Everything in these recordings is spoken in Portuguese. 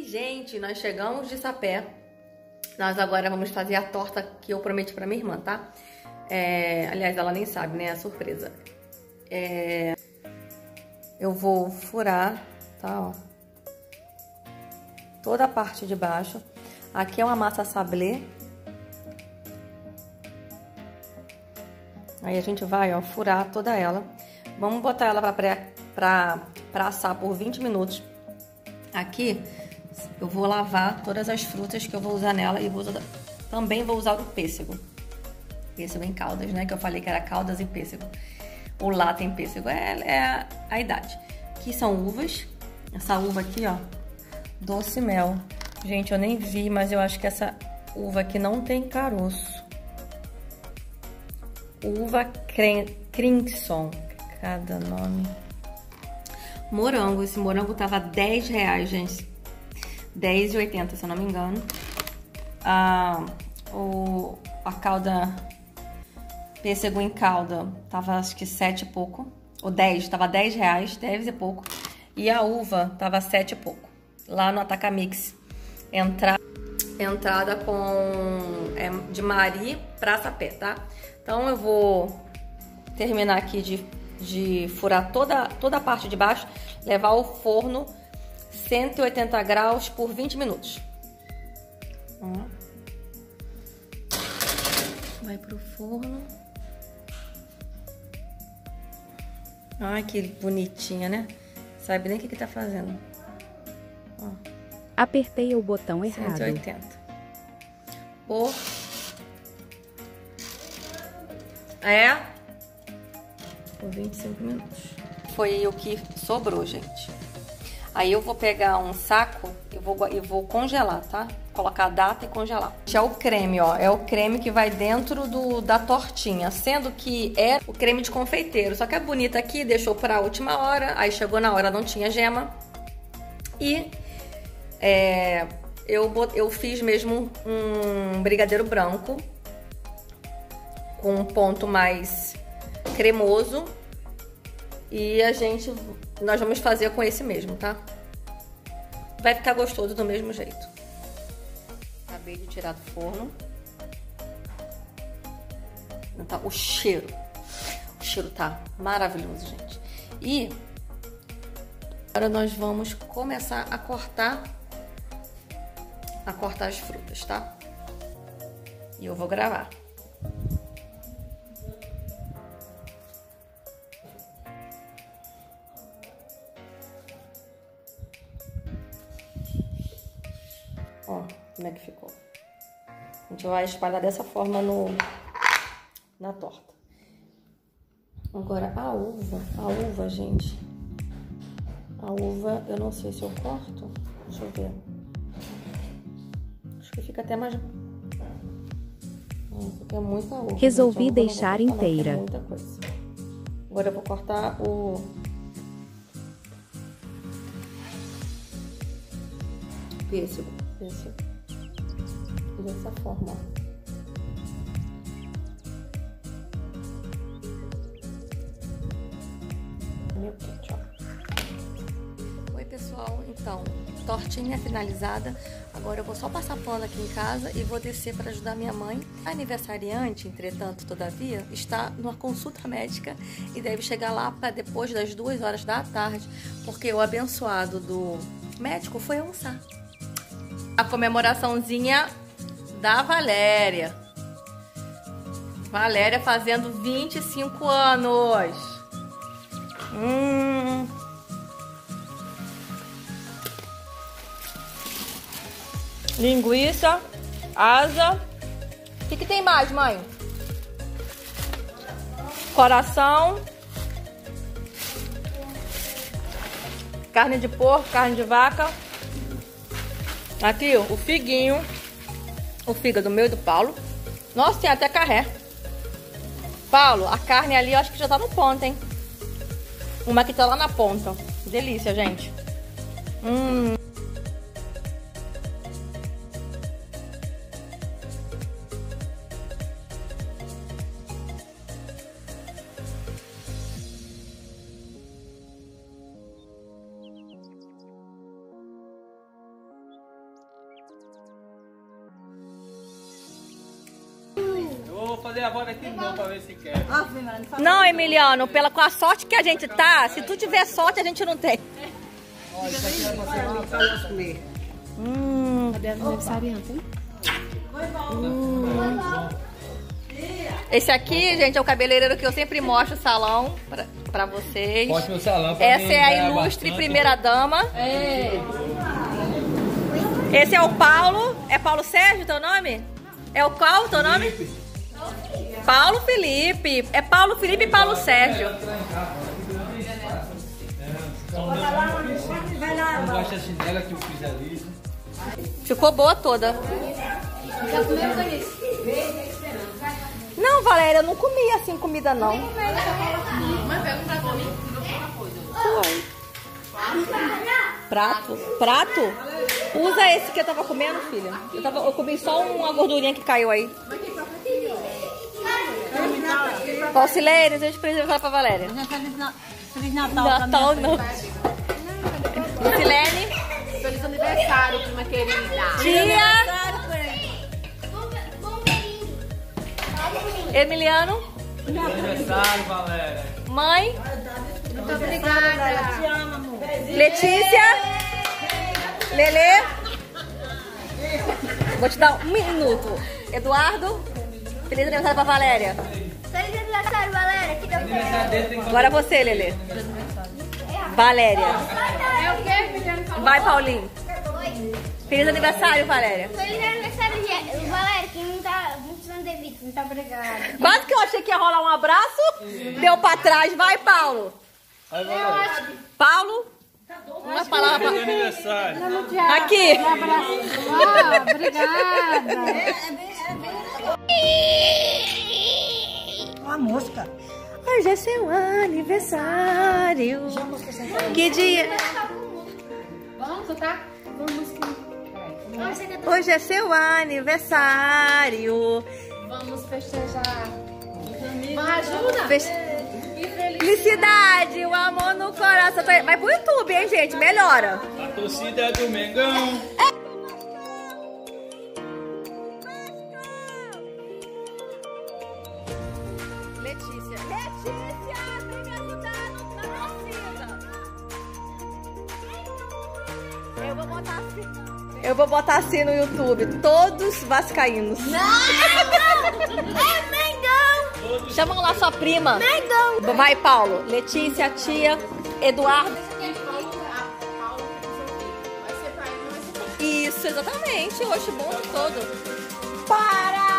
gente, nós chegamos de Sapé. Nós agora vamos fazer a torta que eu prometi pra minha irmã, tá? Aliás, ela nem sabe, né? É surpresa. Eu vou furar, tá? Ó, toda a parte de baixo. Aqui é uma massa sablé. Aí a gente vai, ó, furar toda ela. Vamos botar ela pra assar por 20 minutos. Aqui eu vou lavar todas as frutas que eu vou usar nela e também vou usar o pêssego. Pêssego em caldas, né? Que eu falei que era caldas e pêssego. Ou lá tem pêssego. É a idade. Aqui são uvas. Essa uva aqui, ó, doce mel. Gente, eu nem vi, mas eu acho que essa uva aqui não tem caroço. Uva Crimson. Cada nome. Morango. Esse morango tava R$10, gente. R$10,80, se eu não me engano. A calda pêssego em calda tava acho que 7 e pouco. Ou 10, tava R$10, 10 e pouco. E a uva tava 7 e pouco. Lá no Atacamix. Entrada com de Mari pra Sapé, tá? Então eu vou terminar aqui de furar toda a parte de baixo, levar ao forno 180 graus por 20 minutos. Vai pro forno. Ai, que bonitinha, né? Sabe nem o que tá fazendo. Ó. Apertei o botão errado. 180. Por 25 minutos. Foi o que sobrou, gente. Aí eu vou pegar um saco e vou congelar, tá? Colocar a data e congelar. Já o creme, ó, é o creme que vai dentro da tortinha, sendo que é o creme de confeiteiro. Só que a bonita aqui deixou pra última hora, aí chegou na hora, não tinha gema. E eu fiz mesmo um brigadeiro branco com um ponto mais cremoso. E nós vamos fazer com esse mesmo, tá? Vai ficar gostoso do mesmo jeito. Acabei de tirar do forno. O cheiro tá maravilhoso, gente. E agora nós vamos começar a cortar as frutas, tá? E eu vou gravar. Ó, como é que ficou. A gente vai espalhar dessa forma na torta. Agora, a uva, gente. A uva, eu não sei se eu corto. Deixa eu ver. Acho que fica até mais... Porque é muita uva. Resolvi gente, deixar inteira. É muita coisa. Agora eu vou cortar o pêssego. Dessa forma, ó. Oi, pessoal. Então, tortinha finalizada. Agora eu vou só passar pano aqui em casa e vou descer para ajudar minha mãe. A aniversariante, entretanto, todavia, está numa consulta médica e deve chegar lá para depois das 2 horas da tarde, porque o abençoado do médico foi almoçar. A comemoraçãozinha da Valéria. Valéria fazendo 25 anos. Linguiça, asa. O que tem mais, mãe? Coração. Carne de porco, carne de vaca. Aqui, ó, o figuinho. O fígado meu e do Paulo. Nossa, tem até carré. Paulo, a carne ali eu acho que já tá no ponto, hein? Uma que tá lá na ponta. Delícia, gente. Cadê a voz aqui não, pra ver se quer? Não, Emiliano, com a sorte que a gente tá, se tu tiver sorte, a gente não tem. Olha, isso aqui é pra você não comer. Cadê a aniversariante, hein? Esse aqui, gente, é o cabeleireiro que eu sempre mostro o salão pra vocês. Mostra o salão pra Essa mim, é a ganhar ilustre bastante. primeira dama. Esse é o Paulo. É Paulo Sérgio teu nome? É o qual teu nome? Paulo Felipe. É Paulo Felipe e Paulo Sérgio. Eu gosto da chinela que eu fiz ali. Ficou boa toda. Não, Valéria, eu não comi assim comida, não. Foi. Prato? Usa esse que eu tava comendo, filha. Eu comi só uma gordurinha que caiu aí. Pausilene, deixa eu apresentar pra Valéria. Feliz Natal. Natal não. Pausilene. Feliz aniversário, prima querida. Tia. Emiliano. Feliz aniversário, Valéria. Mãe. Muito obrigada. Te amo, amor. Letícia. Lelê. Vou te dar um minuto. Eduardo. Feliz aniversário pra Valéria. Feliz aniversário, Valéria. Que deu Aniversário dele tem que Agora você, Lelê. Valéria. É o quê, filha? Vai, Paulinho. Feliz aniversário, Valéria. Feliz aniversário, Valéria, que não tá funcionando devido. Muito obrigada. Quase que eu achei que ia rolar um abraço. Deu pra trás. Vai, Paulo. Vai, Valéria. Paulo. Uma palavra. Feliz aniversário. Aqui. Obrigada. Uma mosca. Hoje é seu aniversário. Que dia? Vamos, tá? Hoje é seu aniversário. Vamos festejar. Ajuda. Felicidade, o amor no coração. Vai pro YouTube, hein, gente? Melhora. A torcida é do Mengão. Letícia, vem me ajudar na torcida. Eu vou botar assim no YouTube. Todos vascaínos. É Mengão! Chamam lá sua prima. Mengão! Vai, Paulo. Letícia, tia, Eduardo. Isso, exatamente. Hoje o mundo todo. Para!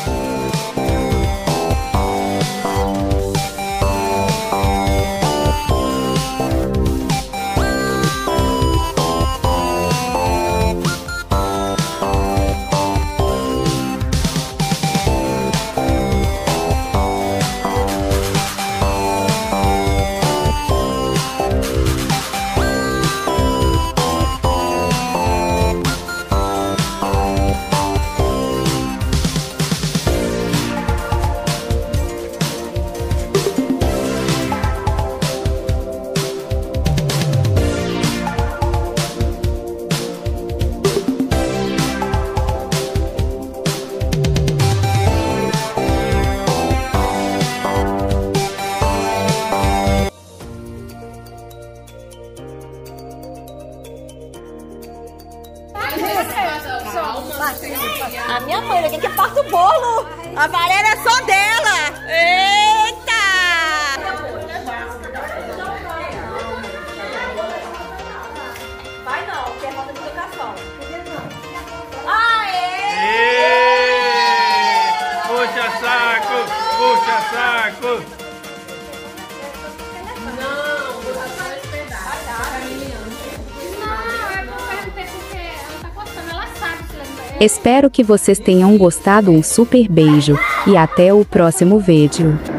A minha mãe, alguém que parte o bolo. A Valéria é só dela. Eita! Vai não, que é falta de educação. Aê! Puxa saco, puxa saco. Espero que vocês tenham gostado. Um super beijo e até o próximo vídeo.